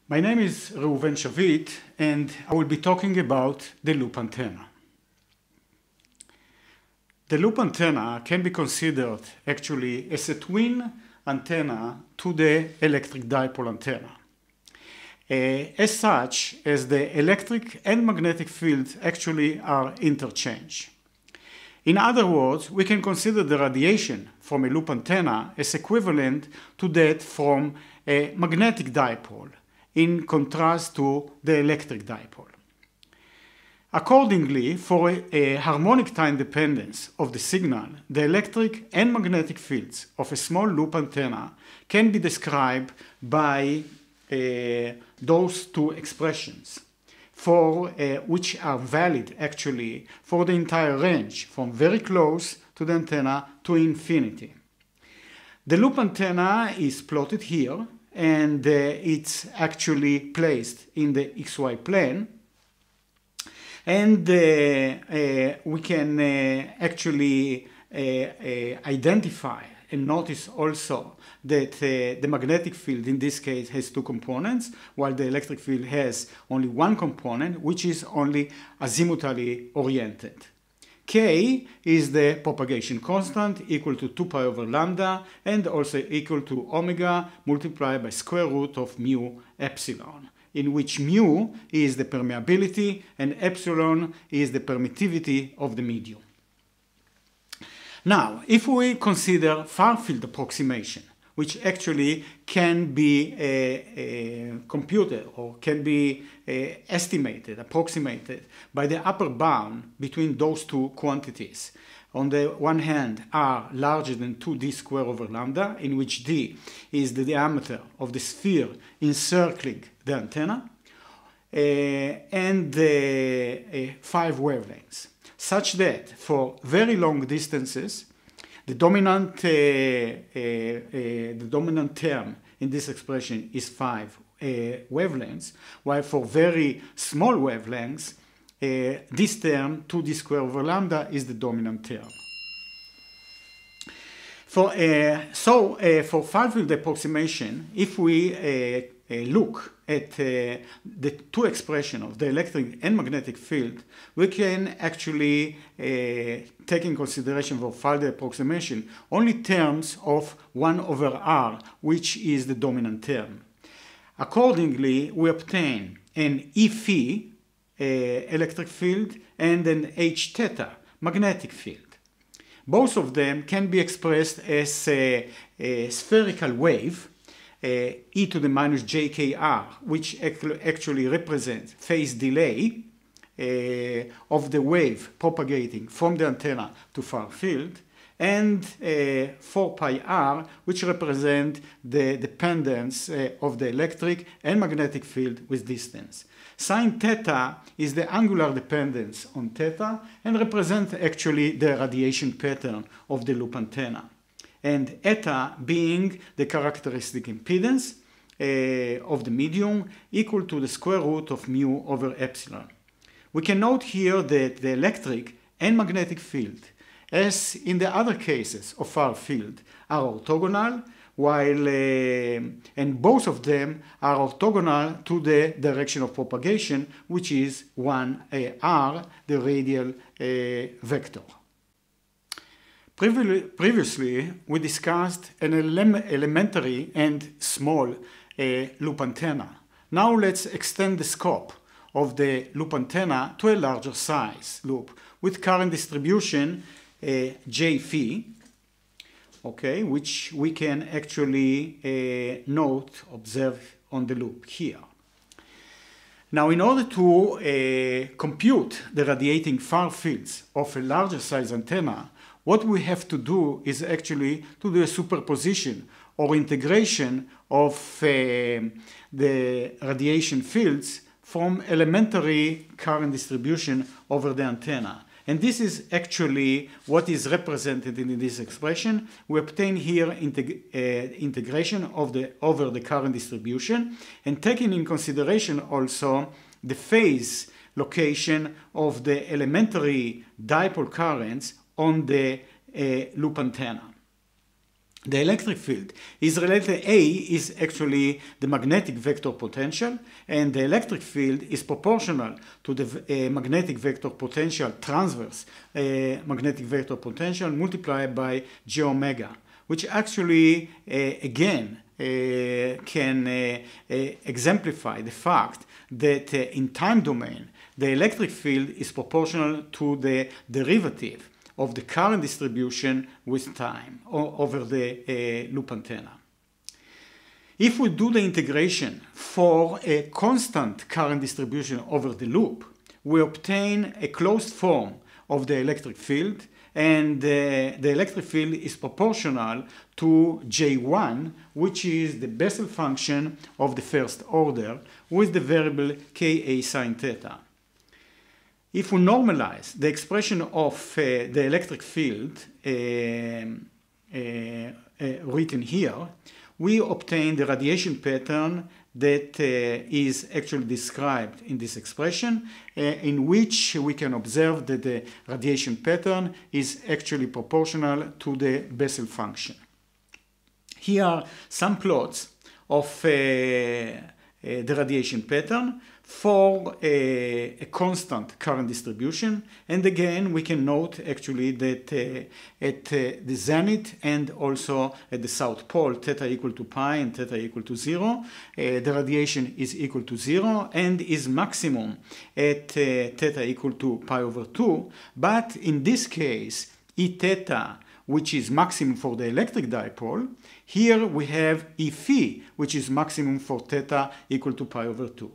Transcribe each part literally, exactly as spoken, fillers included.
My name is Reuven Shavit, and I will be talking about the loop antenna. The loop antenna can be considered actually as a twin antenna to the electric dipole antenna. Uh, as such, as the electric and magnetic fields actually are interchanged. In other words, we can consider the radiation from a loop antenna as equivalent to that from a magnetic dipole, in contrast to the electric dipole. Accordingly, for a, a harmonic time dependence of the signal, the electric and magnetic fields of a small loop antenna can be described by uh, those two expressions, for uh, which are valid actually for the entire range, from very close to the antenna to infinity. The loop antenna is plotted here, and uh, it's actually placed in the X Y plane. And uh, uh, we can uh, actually uh, uh, identify and notice also that uh, the magnetic field in this case has two components, while the electric field has only one component, which is only azimuthally oriented. K is the propagation constant, equal to two pi over lambda, and also equal to omega multiplied by square root of mu epsilon, in which mu is the permeability and epsilon is the permittivity of the medium. Now, if we consider far-field approximation, which actually can be uh, uh, computed or can be uh, estimated, approximated by the upper bound between those two quantities. On the one hand are larger than two d squared over lambda, in which d is the diameter of the sphere encircling the antenna, uh, and uh, uh, five wavelengths, such that for very long distances, the dominant, uh, uh, uh, the dominant term in this expression is five uh, wavelengths, while for very small wavelengths, uh, this term, two d squared over lambda, is the dominant term. For, uh, so, uh, for far-field approximation, if we uh, uh, look at uh, the two expressions of the electric and magnetic field, we can actually uh, take in consideration for further approximation only terms of one over r, which is the dominant term. Accordingly, we obtain an E phi uh, electric field and an H theta magnetic field. Both of them can be expressed as a, a spherical wave, uh, e to the minus j k r, which actually represents phase delay uh, of the wave propagating from the antenna to far field, and uh, four pi r, which represent the dependence uh, of the electric and magnetic field with distance. Sine theta is the angular dependence on theta and represents actually the radiation pattern of the loop antenna, and eta being the characteristic impedance uh, of the medium, equal to the square root of mu over epsilon. We can note here that the electric and magnetic field, as in the other cases of far field, are orthogonal, while uh, and both of them are orthogonal to the direction of propagation, which is one uh, r, the radial uh, vector. Previ previously, we discussed an ele elementary and small uh, loop antenna. Now let's extend the scope of the loop antenna to a larger size loop with current distribution uh, J phi, okay, which we can actually uh, note, observe on the loop here. Now, in order to uh, compute the radiating far fields of a larger size antenna, what we have to do is actually to do a superposition or integration of uh, the radiation fields from elementary current distribution over the antenna. And this is actually what is represented in this expression. We obtain here integ uh, integration of the, over the current distribution, and taking in consideration also the phase location of the elementary dipole currents on the uh, loop antenna. the electric field is related. A is actually the magnetic vector potential, and the electric field is proportional to the uh, magnetic vector potential, transverse uh, magnetic vector potential multiplied by j omega, which actually uh, again uh, can uh, uh, exemplify the fact that uh, in time domain the electric field is proportional to the derivative of the current distribution with time over the uh, loop antenna. If we do the integration for a constant current distribution over the loop, we obtain a closed form of the electric field, and uh, the electric field is proportional to J one, which is the Bessel function of the first order with the variable Ka sine theta. If we normalize the expression of uh, the electric field uh, uh, uh, written here, we obtain the radiation pattern that uh, is actually described in this expression, uh, in which we can observe that the radiation pattern is actually proportional to the Bessel function. Here are some plots of uh, uh, the radiation pattern for a, a constant current distribution, and again we can note actually that uh, at uh, the zenith and also at the south pole, theta equal to pi and theta equal to zero, uh, the radiation is equal to zero and is maximum at uh, theta equal to pi over two, but in this case E theta, which is maximum for the electric dipole, here we have E phi, which is maximum for theta equal to pi over two.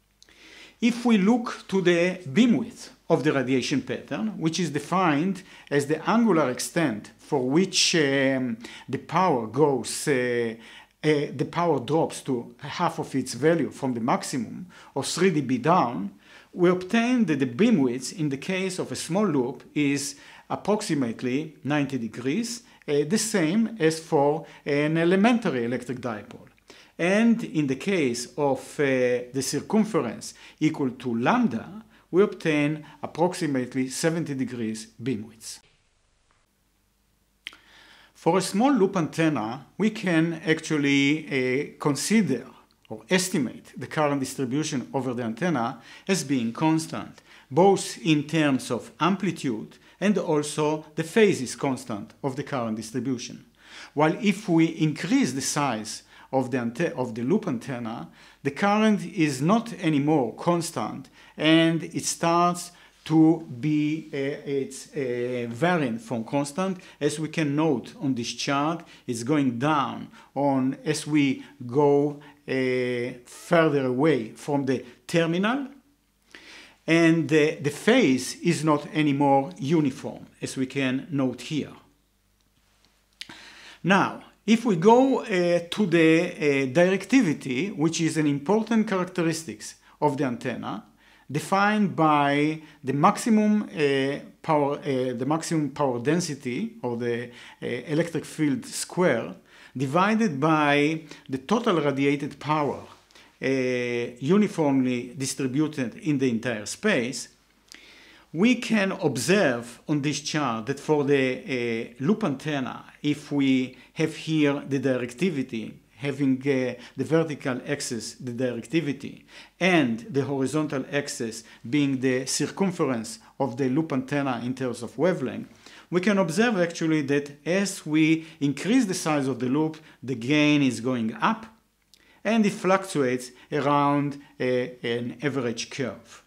If we look to the beam width of the radiation pattern, which is defined as the angular extent for which um, the power goes, uh, uh, the power drops to half of its value from the maximum, or three d B down, we obtain that the beam width in the case of a small loop is approximately ninety degrees, uh, the same as for an elementary electric dipole. And in the case of uh, the circumference equal to lambda, we obtain approximately seventy degrees beam width. For a small loop antenna, we can actually uh, consider or estimate the current distribution over the antenna as being constant, both in terms of amplitude and also the phase is constant of the current distribution. While if we increase the size of the, of the loop antenna, the current is not anymore constant and it starts to be uh, it's uh, variant from constant. As we can note on this chart, it's going down on as we go uh, further away from the terminal, and uh, the phase is not anymore uniform, as we can note here. Now, if we go uh, to the uh, directivity, which is an important characteristic of the antenna, defined by the maximum uh, power, uh, the maximum power density, or the uh, electric field square, divided by the total radiated power uh, uniformly distributed in the entire space, we can observe on this chart that for the uh, loop antenna, if we have here the directivity, having uh, the vertical axis, the directivity, and the horizontal axis being the circumference of the loop antenna in terms of wavelength, we can observe actually that as we increase the size of the loop, the gain is going up, and it fluctuates around a, an average curve.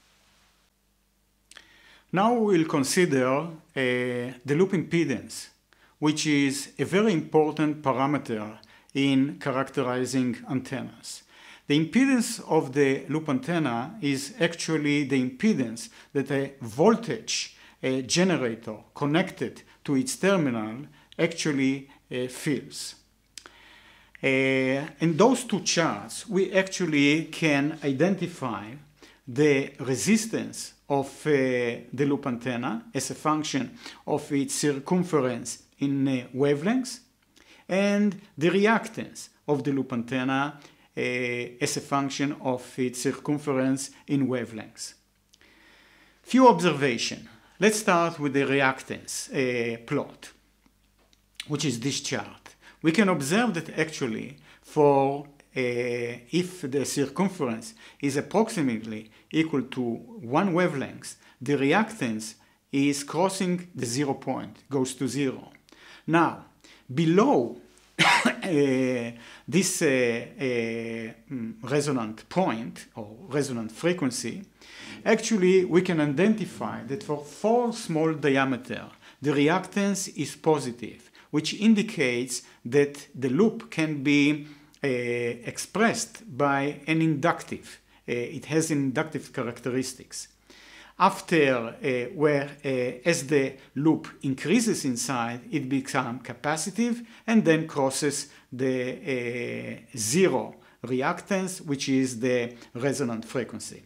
Now we will consider uh, the loop impedance, which is a very important parameter in characterizing antennas. The impedance of the loop antenna is actually the impedance that a voltage a generator connected to its terminal actually uh, feels. Uh, in those two charts, we actually can identify the resistance of uh, the loop antenna as a function of its circumference in uh, wavelengths, and the reactance of the loop antenna uh, as a function of its circumference in wavelengths. Few observations. Let's start with the reactance uh, plot, which is this chart. we can observe that actually for uh, if the circumference is approximately equal to one wavelength, the reactance is crossing the zero point, goes to zero. Now, below uh, this uh, uh, resonant point or resonant frequency, actually we can identify that for four small diameter, the reactance is positive, which indicates that the loop can be uh, expressed by an inductive. Uh, it has inductive characteristics. After, uh, where uh, as the loop increases inside, it becomes capacitive and then crosses the uh, zero reactance, which is the resonant frequency.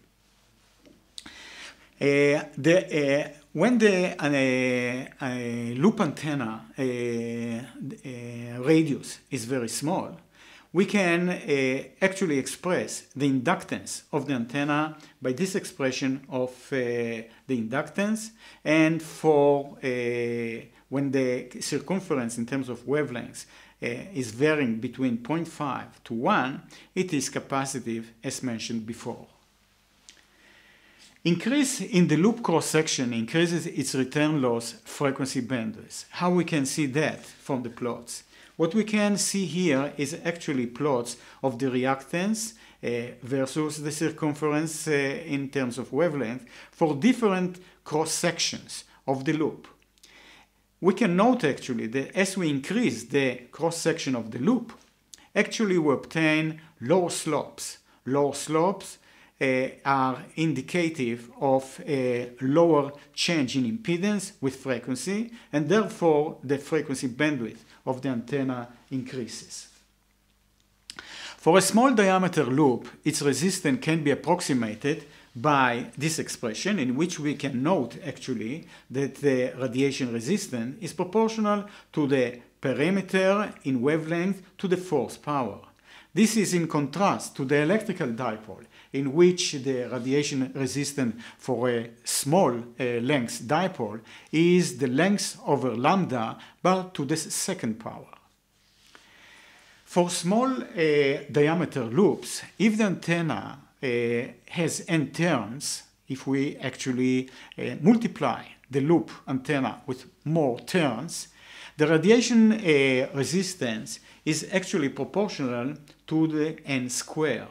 Uh, the, uh, when the uh, uh, loop antenna uh, uh, radius is very small, we can uh, actually express the inductance of the antenna by this expression of uh, the inductance, and for uh, when the circumference in terms of wavelengths uh, is varying between zero point five to one, it is capacitive as mentioned before. Increase in the loop cross-section increases its return loss frequency bandwidth. How we can see that from the plots? What we can see here is actually plots of the reactance uh, versus the circumference uh, in terms of wavelength for different cross-sections of the loop. We can note actually that as we increase the cross-section of the loop, actually we obtain lower slopes. Lower slopes uh, are indicative of a lower change in impedance with frequency, and therefore the frequency bandwidth of the antenna increases. For a small diameter loop, its resistance can be approximated by this expression, in which we can note actually that the radiation resistance is proportional to the perimeter in wavelength to the force power. This is in contrast to the electrical dipole, in which the radiation resistance for a small uh, length dipole is the length over lambda, but to the second power. For small uh, diameter loops, if the antenna uh, has n turns, if we actually uh, multiply the loop antenna with more turns, the radiation uh, resistance is actually proportional to the n square.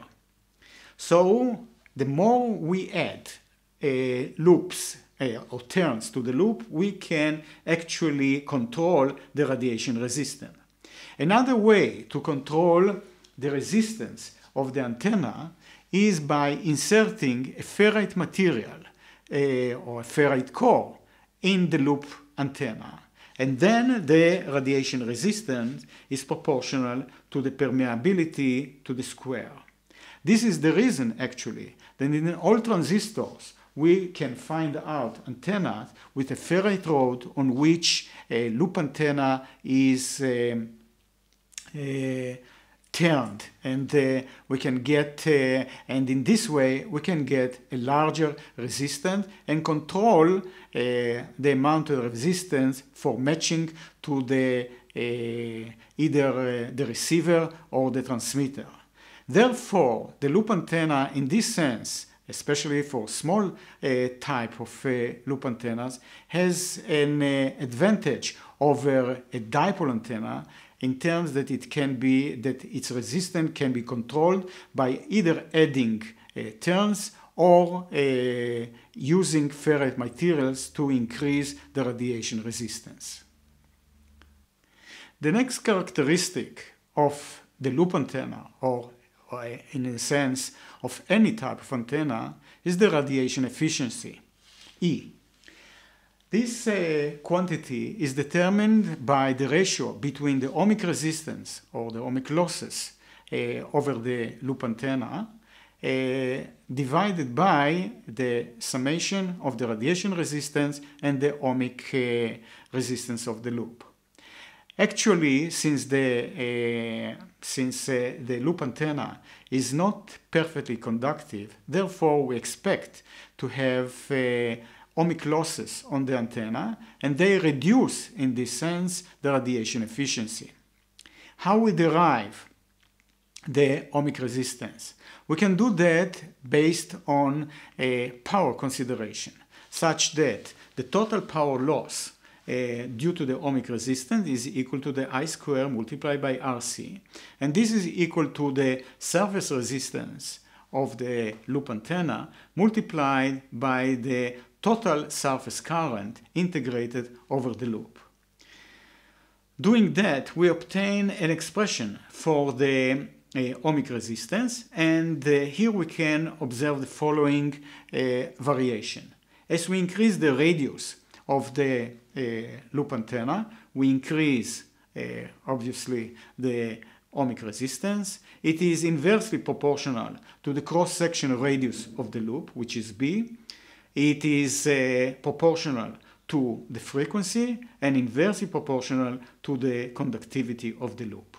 So the more we add uh, loops uh, or turns to the loop, we can actually control the radiation resistance. Another way to control the resistance of the antenna is by inserting a ferrite material uh, or a ferrite core in the loop antenna. And then the radiation resistance is proportional to the permeability to the square. This is the reason, actually, that in all transistors we can find out antennas with a ferrite rod on which a loop antenna is um, uh, turned, and uh, we can get, uh, and in this way we can get a larger resistance and control uh, the amount of resistance for matching to the uh, either uh, the receiver or the transmitter. Therefore, the loop antenna in this sense, especially for small uh, type of uh, loop antennas, has an uh, advantage over a dipole antenna in terms that it can be, that its resistance can be controlled by either adding uh, turns or uh, using ferrite materials to increase the radiation resistance. The next characteristic of the loop antenna, or, or in a sense of any type of antenna, is the radiation efficiency, E. This uh, quantity is determined by the ratio between the ohmic resistance or the ohmic losses uh, over the loop antenna uh, divided by the summation of the radiation resistance and the ohmic uh, resistance of the loop. Actually, since the, uh, since uh, the loop antenna is not perfectly conductive, therefore we expect to have uh, ohmic losses on the antenna, and they reduce, in this sense, the radiation efficiency. how we derive the ohmic resistance. We can do that based on a power consideration, such that the total power loss uh, due to the ohmic resistance is equal to the I square multiplied by R C. And this is equal to the surface resistance of the loop antenna multiplied by the total surface current integrated over the loop. Doing that, we obtain an expression for the uh, ohmic resistance, and uh, here we can observe the following uh, variation. As we increase the radius of the uh, loop antenna, we increase uh, obviously the ohmic resistance. It is inversely proportional to the cross-section radius of the loop, which is B. It is uh, proportional to the frequency and inversely proportional to the conductivity of the loop.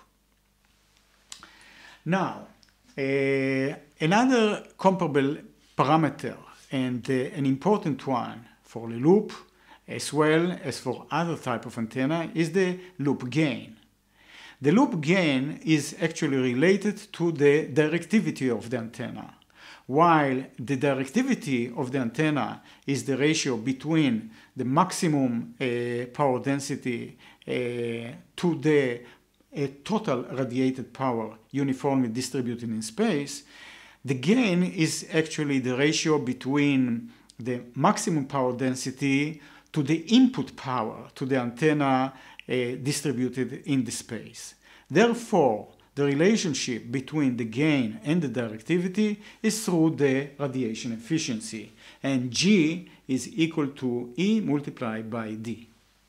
Now, uh, another comparable parameter, and uh, an important one for the loop as well as for other type of antenna, is the loop gain. The loop gain is actually related to the directivity of the antenna, while the directivity of the antenna is the ratio between the maximum uh, power density uh, to the uh, total radiated power uniformly distributed in space. The gain is actually the ratio between the maximum power density to the input power to the antenna uh, distributed in the space. Therefore, the relationship between the gain and the directivity is through the radiation efficiency, and G is equal to E multiplied by D.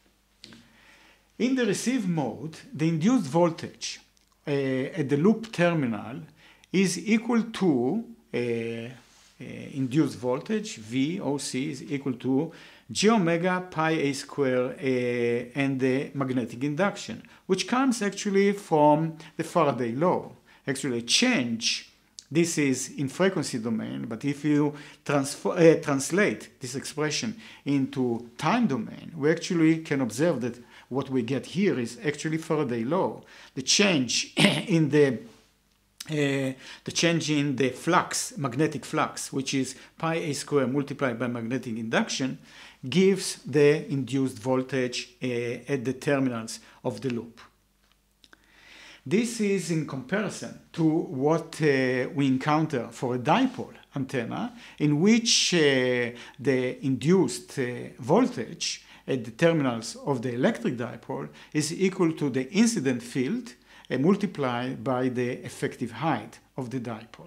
In the receive mode, the induced voltage uh, at the loop terminal is equal to uh, uh, induced voltage, V O C is equal to J omega pi a square uh, and the magnetic induction, which comes actually from the Faraday law. Actually, a change, this is in frequency domain, but if you transfer, uh, translate this expression into time domain, we actually can observe that what we get here is actually Faraday law. The change in the Uh, the change in the flux, magnetic flux, which is pi a square multiplied by magnetic induction, gives the induced voltage uh, at the terminals of the loop. This is in comparison to what uh, we encounter for a dipole antenna, in which uh, the induced uh, voltage at the terminals of the electric dipole is equal to the incident field Uh, multiplied by the effective height of the dipole.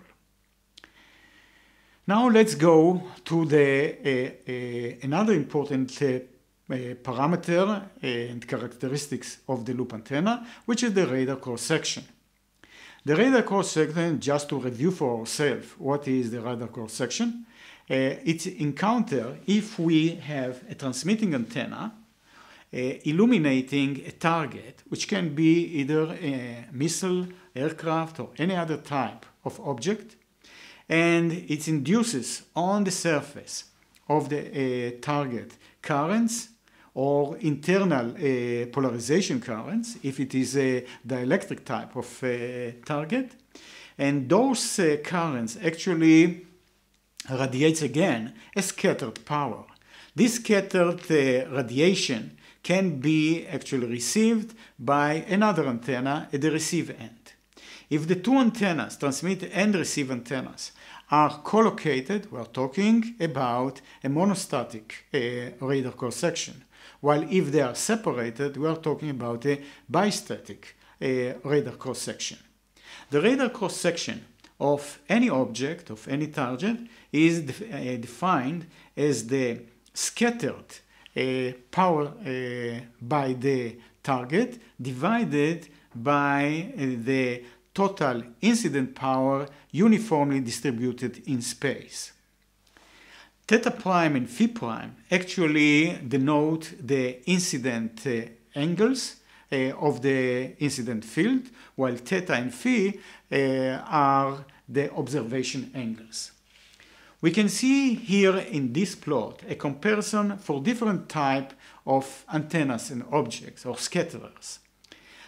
Now let's go to the, uh, uh, another important uh, uh, parameter and characteristics of the loop antenna, which is the radar cross-section. The radar cross-section, just to review for ourselves what is the radar cross-section, uh, it's encountered if we have a transmitting antenna Uh, illuminating a target, which can be either a missile, aircraft, or any other type of object, and it induces on the surface of the uh, target currents or internal uh, polarization currents, if it is a dielectric type of uh, target, and those uh, currents actually radiates again a scattered power. This scattered uh, radiation can be actually received by another antenna at the receive end. If the two antennas, transmit and receive antennas, are collocated, we are talking about a monostatic uh, radar cross-section, while if they are separated, we are talking about a bistatic uh, radar cross-section. The radar cross-section of any object, of any target, is def uh, defined as the scattered Uh, power uh, by the target divided by uh, the total incident power uniformly distributed in space. Theta prime and phi prime actually denote the incident uh, angles uh, of the incident field, while theta and phi uh, are the observation angles. We can see here in this plot a comparison for different type of antennas and objects or scatterers.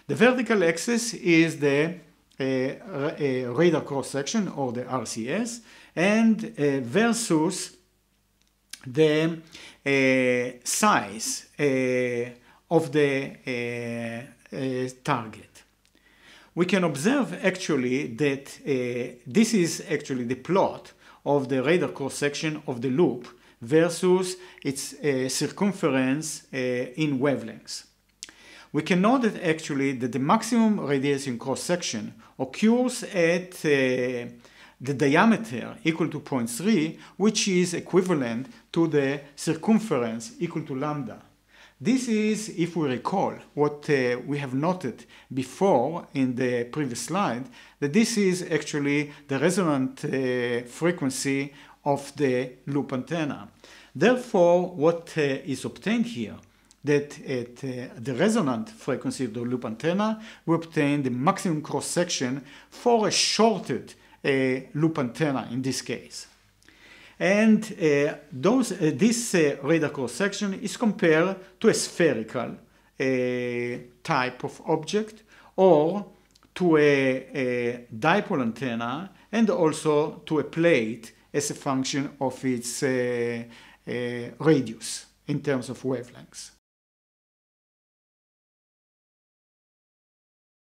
The vertical axis is the uh, uh, radar cross-section, or the R C S, and uh, versus the uh, size uh, of the uh, uh, target. We can observe actually that uh, this is actually the plot of the radar cross-section of the loop versus its uh, circumference uh, in wavelengths. We can note that actually that the maximum radiation cross-section occurs at uh, the diameter equal to zero point three, which is equivalent to the circumference equal to lambda. This is, if we recall, what uh, we have noted before in the previous slide, that this is actually the resonant uh, frequency of the loop antenna. Therefore, what uh, is obtained here, that at uh, the resonant frequency of the loop antenna, we obtain the maximum cross-section for a shorted uh, loop antenna in this case. And uh, those, uh, this uh, radar cross-section is compared to a spherical uh, type of object, or to a, a dipole antenna, and also to a plate as a function of its uh, uh, radius in terms of wavelengths.